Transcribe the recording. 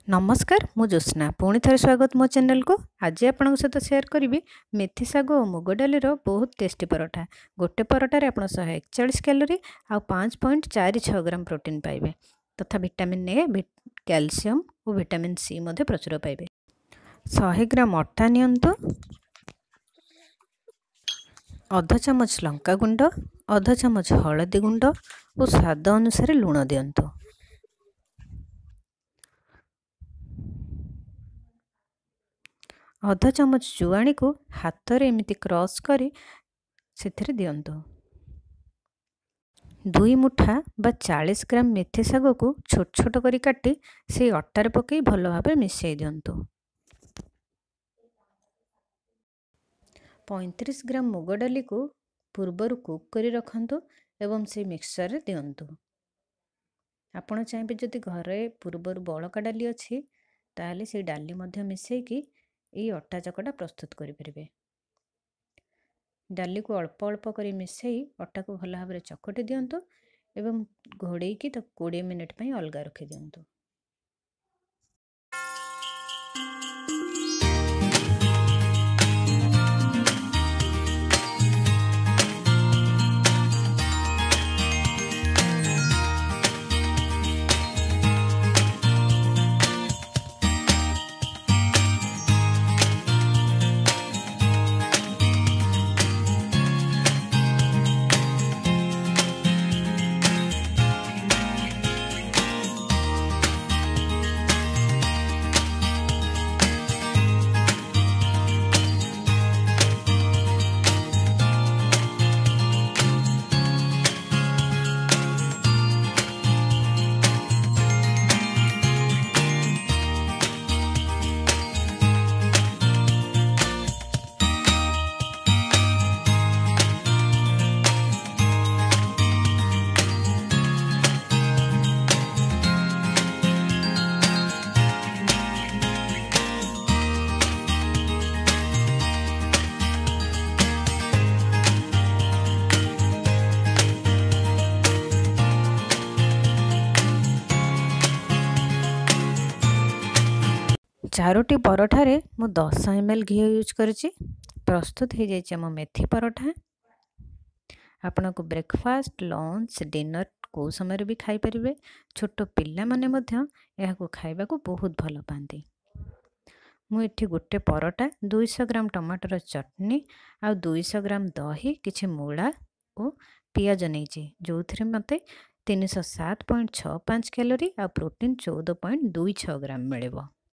नमस्कार मु ज्योत्स्ना पुणी थे स्वागत मो चैनल को। आज आपण सहित शेयर करी मेथी साग और मुग डाली बहुत टेस्टी परोठा। गोटे परोटार आप 141 कैलोरी आ 5.46 ग्राम प्रोटीन पाइबे तथा विटामिन ए कैल्शियम और विटामिन सी प्रचुर पाइबे। 100 ग्राम अटा नियंतु, आधा चामच लंका गुंड, आधा चामच हलदी गुंड और स्वाद अनुसार लुण दियंतु। आधा चामच जुआणी को हाथ रे एमती क्रॉस करी से दियंतु। 2 मुठा बा 40 ग्राम मेथी साग को छोट छोट करी काटी से अटार पकई भल भाव मिसई दियंतु। 35 ग्राम मुग डाली को पूर्वर कुक करी रखंतु एवं से मिक्सचर रे दियंतु। आपण चाहे जदि घरे पूर्वर बड़का डाली अच्छी ताहले से डाली मध्य मिसई की ये अटा चकटा प्रस्तुत करें। डाली को अल्प अल्प कर मिसई अटा को भल भाव चकटी दियंतु एवं घोड़े की 20 मिनिट पई अलगा रखि दियंतु। चारोटी परोठारे मु 10 ml घी यूज करेछि। प्रस्तुत हो जाइए आम मेथी परोठा। आपण को ब्रेकफास्ट लंच डिनर को समय भी खाई परिबे। छोट पिला माने मध्य यह को खाइबा को बहुत भल पाती। मु एठी गोटे परोटा 200 ग्राम टमाटर चटनी आ 200 ग्राम दही किछि मूला और पियाज नहीं जो थे मते 307.65 कैलोरी आ प्रोटीन 14.26 ग्राम मिलेबो।